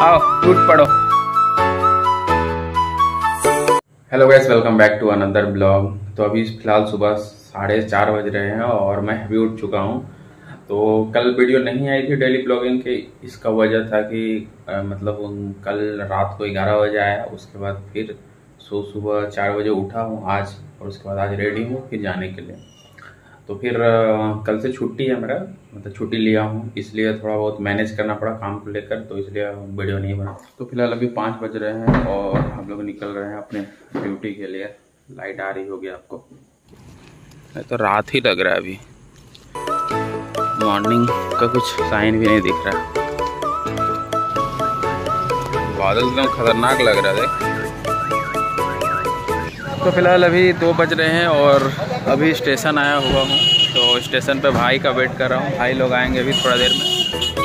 आओ टूट पड़ो। Hello guys, welcome back to another blog. तो अभी फिलहाल सुबह 4:30 बज रहे हैं और मैं अभी उठ चुका हूँ। तो कल वीडियो नहीं आई थी डेली ब्लॉगिंग की। इसका वजह था कि कल रात को 11 बजे आया, उसके बाद फिर सुबह 4 बजे उठा हूँ आज, और उसके बाद आज रेडी हूँ फिर जाने के लिए। तो फिर कल से छुट्टी है मेरा, छुट्टी लिया हूँ, इसलिए थोड़ा बहुत मैनेज करना पड़ा काम को लेकर, तो इसलिए वीडियो नहीं बना। तो फिलहाल अभी 5 बज रहे हैं और हम लोग निकल रहे हैं अपने ड्यूटी के लिए। लाइट आ रही होगी आपको, तो रात ही लग रहा है अभी, मॉर्निंग का कुछ साइन भी नहीं दिख रहा। बादल एकदम खतरनाक लग रहा है। तो फिलहाल अभी 2 बज रहे हैं और अभी स्टेशन आया हुआ हूँ। तो स्टेशन पे भाई का वेट कर रहा हूँ, भाई लोग आएंगे अभी थोड़ा देर में।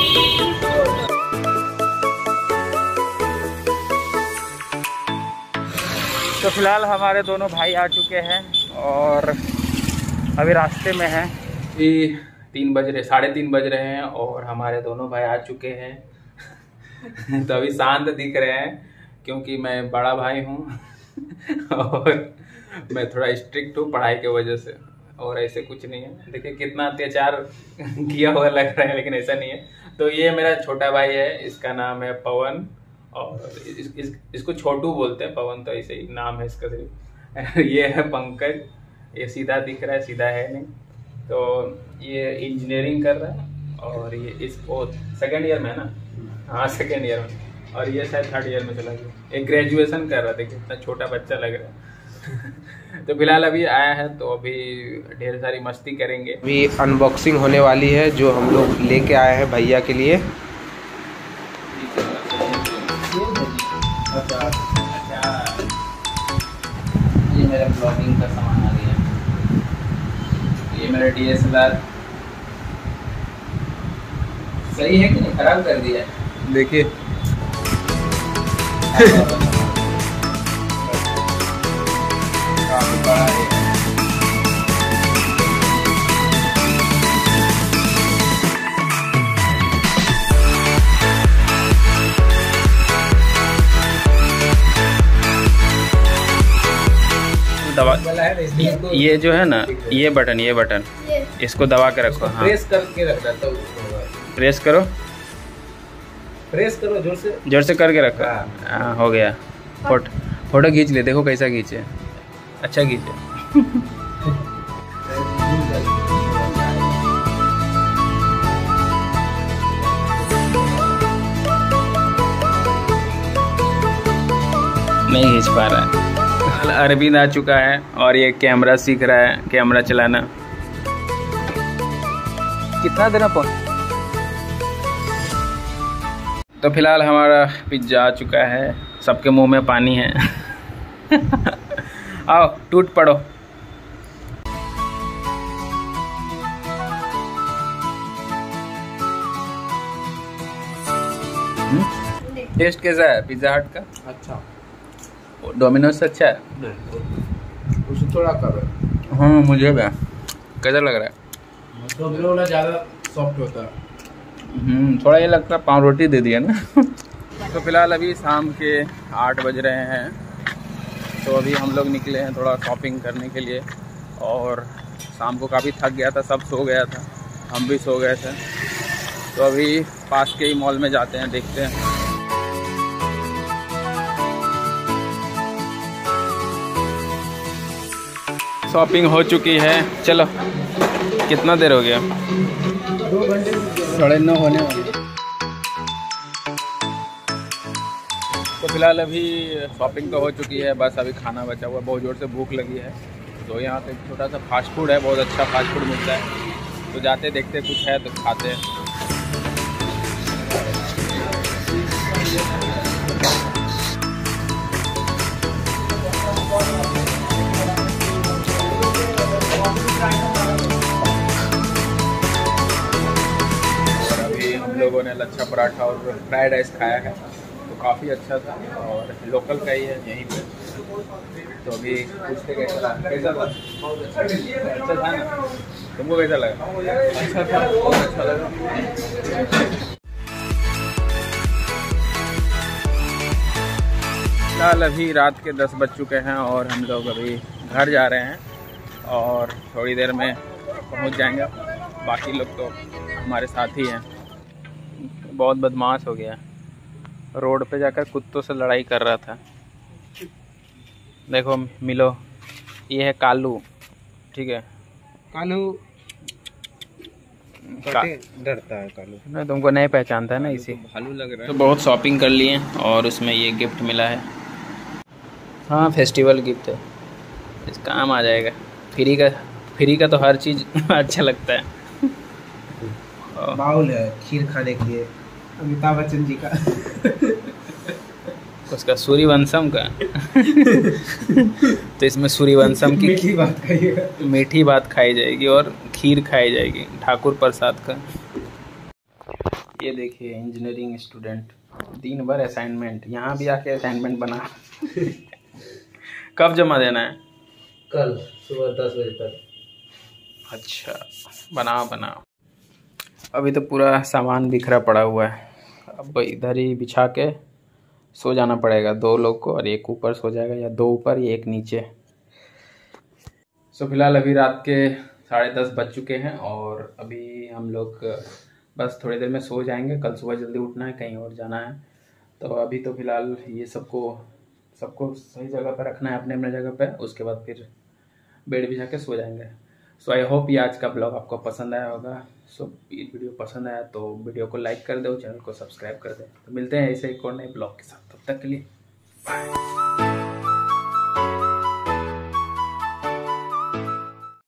तो फिलहाल हमारे दोनों भाई आ चुके हैं और अभी रास्ते में हैं। अभी 3 बज रहे, 3:30 बज रहे हैं और हमारे दोनों भाई आ चुके हैं। तो अभी शांत दिख रहे हैं क्योंकि मैं बड़ा भाई हूँ और मैं थोड़ा स्ट्रिक्ट हूँ पढ़ाई के वजह से, और ऐसे कुछ नहीं है। देखिए कितना अत्याचार किया हुआ लग रहा है, लेकिन ऐसा नहीं है। तो ये मेरा छोटा भाई है, इसका नाम है पवन, और इसको छोटू बोलते हैं, पवन तो ऐसे ही नाम है इसका सिर्फ। ये है पंकज, ये सीधा दिख रहा है, सीधा है नहीं। तो ये इंजीनियरिंग कर रहा है और ये इसको 2nd ईयर में है ना, हाँ 2nd ईयर में, और ये शायद 3rd ईयर में चला गया। एक ग्रेजुएशन कर रहा था, देखिए इतना छोटा बच्चा लग रहा है। तो फिलहाल अभी आया है, तो अभी ढेर सारी मस्ती करेंगे। अभी अनबॉक्सिंग होने वाली है जो हम लोग लेके आए हैं भैया के लिए। ये मेरा ब्लॉगिंग का सामान आ गया, ये मेरा DSLR। सही है कि नहीं, खराब कर दिया है देखिए। काफी बड़ा है। दबा, ये जो है ना, ये बटन इसको दबा के रखो। हाँ, प्रेस करके रख देता हूँ। प्रेस करो जोर से करके रखो। हाँ हो गया। फोटो खींच ले, देखो कैसा खींचे, अच्छा खींचे। नहीं खींच पा रहा है। अरविंद आ चुका है और ये कैमरा सीख रहा है, कैमरा चलाना। कितना देना पहुंच। तो फिलहाल हमारा पिज्ज़ा आ चुका है, सबके मुंह में पानी है। आओ टूट पड़ो। टेस्ट कैसा है पिज्ज़ा हट का? अच्छा, डोमिनोज से अच्छा है? नहीं, उससे थोड़ा कम है। हाँ मुझे भी। कैसा लग रहा है? डोमिनोज वाला ज़्यादा सॉफ्ट होता है। थोड़ा ये लगता है पाव रोटी दे दिया ना। तो फिलहाल अभी शाम के 8 बज रहे हैं। तो अभी हम लोग निकले हैं थोड़ा शॉपिंग करने के लिए, और शाम को काफ़ी थक गया था, सब सो गया था, हम भी सो गए थे। तो अभी पास के ही मॉल में जाते हैं, देखते हैं। शॉपिंग हो चुकी है, चलो। कितना देर हो गया? 2 घंटे 9:30 होने वाले। तो फिलहाल अभी शॉपिंग तो हो चुकी है, बस अभी खाना बचा हुआ। बहुत ज़ोर से भूख लगी है, तो यहाँ पे छोटा सा फास्ट फूड है, बहुत अच्छा फास्ट फूड मिलता है। तो जाते देखते कुछ है तो खाते हैं। और अभी हम लोगों ने लच्छा पराठा और फ्राइड राइस खाया है, तो काफ़ी अच्छा था, और लोकल का ही है यहीं पे। तो अभी पूछते कैसा था अच्छा था ना? तुमको कैसा लगा? अच्छा था, बहुत अच्छा लगा। फिलहाल अभी रात के 10 बज चुके हैं और हम लोग अभी घर जा रहे हैं और थोड़ी देर में पहुंच जाएंगे। बाकी लोग तो हमारे साथ ही हैं। बहुत बदमाश हो गया, रोड पे जाकर कुत्तों से लड़ाई कर रहा था। देखो मिलो, ये है कालू, ठीक है। कालू डरता है कालू, मैं तुमको नहीं पहचानता है ना, इसी भालू लग रहा है। तो बहुत शॉपिंग कर लिए और उसमें ये गिफ्ट मिला है। हाँ, फेस्टिवल गिफ्ट है, इस काम आ जाएगा। फ्री का तो हर चीज़ अच्छा लगता है। बाउल है खीर खाने के लिए, अमिताभ बच्चन जी का। उसका सूर्यवंशम का तो इसमें सूर्यवंशम की मीठी बात खाई जाएगी और खीर खाई जाएगी, ठाकुर प्रसाद का। ये देखिए इंजीनियरिंग स्टूडेंट, दिन भर असाइनमेंट, यहाँ भी आके असाइनमेंट बना। कब जमा देना है? कल सुबह 10 बजे तक। अच्छा, बनाओ। अभी तो पूरा सामान बिखरा पड़ा हुआ है, अब इधर ही बिछा के सो जाना पड़ेगा। 2 लोग को, और एक ऊपर सो जाएगा, या 2 ऊपर या 1 नीचे। फिलहाल अभी रात के 10:30 बज चुके हैं और अभी हम लोग बस थोड़ी देर में सो जाएंगे। कल सुबह जल्दी उठना है, कहीं और जाना है। तो अभी तो फिलहाल ये सबको सही जगह पर रखना है, अपने जगह पे। उसके बाद फिर बेड बिछा के सो जाएंगे। सो आई होप ये आज का ब्लॉग आपको पसंद आया होगा। ये वीडियो पसंद आया तो वीडियो को लाइक कर दो, चैनल को सब्सक्राइब कर दो। तो मिलते हैं ऐसे एक और नए ब्लॉग के साथ, तब तक के लिए बाय।